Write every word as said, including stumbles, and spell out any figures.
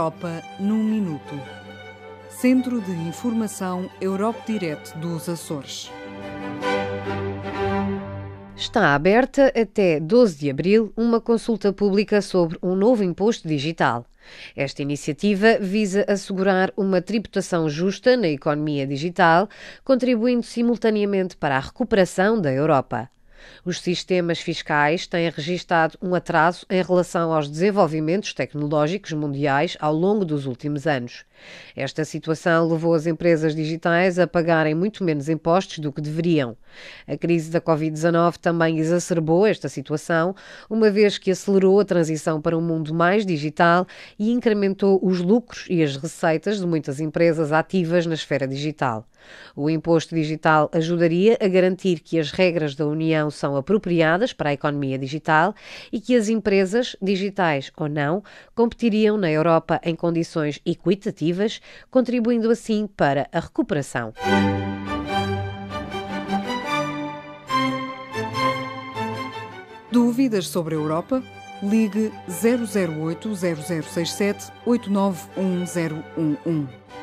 Europa num minuto. Centro de Informação Europe Direct dos Açores. Está aberta até doze de abril uma consulta pública sobre um novo imposto digital. Esta iniciativa visa assegurar uma tributação justa na economia digital, contribuindo simultaneamente para a recuperação da Europa. Os sistemas fiscais têm registado um atraso em relação aos desenvolvimentos tecnológicos mundiais ao longo dos últimos anos. Esta situação levou as empresas digitais a pagarem muito menos impostos do que deveriam. A crise da covid dezanove também exacerbou esta situação, uma vez que acelerou a transição para um mundo mais digital e incrementou os lucros e as receitas de muitas empresas ativas na esfera digital. O imposto digital ajudaria a garantir que as regras da União são apropriadas para a economia digital e que as empresas, digitais ou não, competiriam na Europa em condições equitativas, contribuindo assim para a recuperação. Dúvidas sobre a Europa? Ligue zero zero oito, zero zero seis sete, oito nove um zero um um.